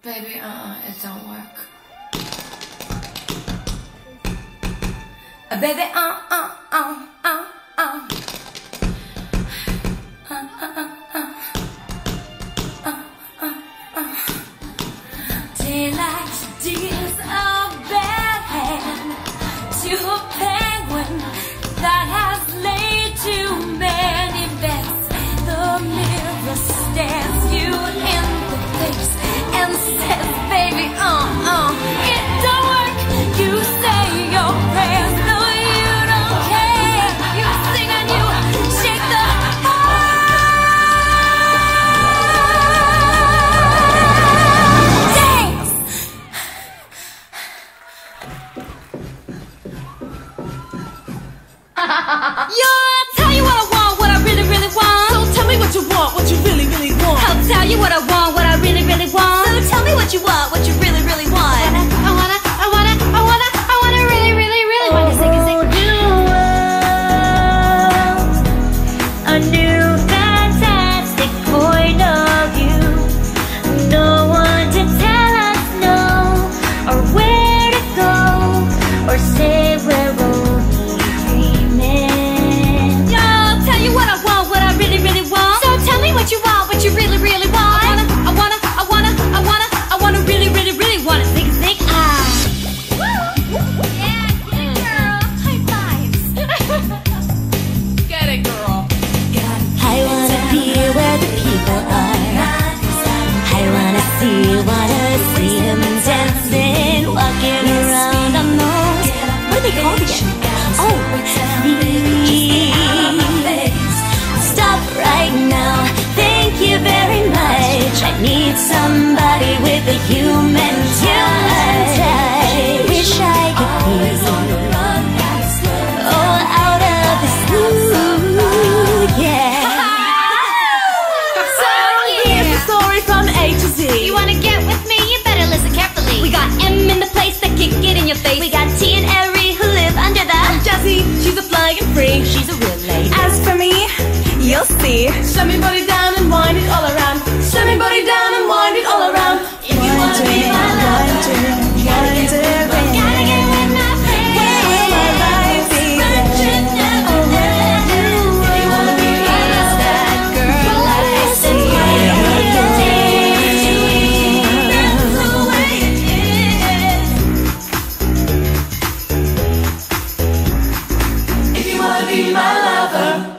Baby, it don't work. Baby, Daylight deals a bad hand to a penguin that has laid too many bets. The mirror stares you in the face and says, baby, it don't work. You say your prayers, no, you don't care. You sing and you shake the Yo, I'll tell you what I want, what I really, really want. So tell me what you want, what you really, really want. I'll tell you what I want, what I really, really want. So tell me what you want, what you really, really want. I wanna really, really, really wanna sing it, sing it. A new fantastic point of view. No one to tell us no, or where to go, or say we're only dreaming. Yo, I'll tell you what I want, what I really, really want. So tell me what you want, what you really, really want. I wanna really, really, really wanna sing it, sing it. Yeah, get it, girl. High fives. Get it, girl. I wanna be where the people are. I wanna see them dancing, walking around on those. What are they called again? Oh, please stop right now. Thank you very much. I need somebody with a human touch. I wish I could be out of this mood, yeah. So here's the story from A to Z. You wanna get with me? You better listen carefully. We got M in the place that kick it in your face. We got T and Ari who live under the Jessie, she's a flying free. She's a real lady. As for me, you'll see. Shove me body down and wind it all around. Shove me body down and wind it all around. If you wanna be my lover, you gotta get with my friends. Where will my life be? Friendship never ends. If you wanna be my lover, girl, I see. That's the way it is. If you wanna be my lover.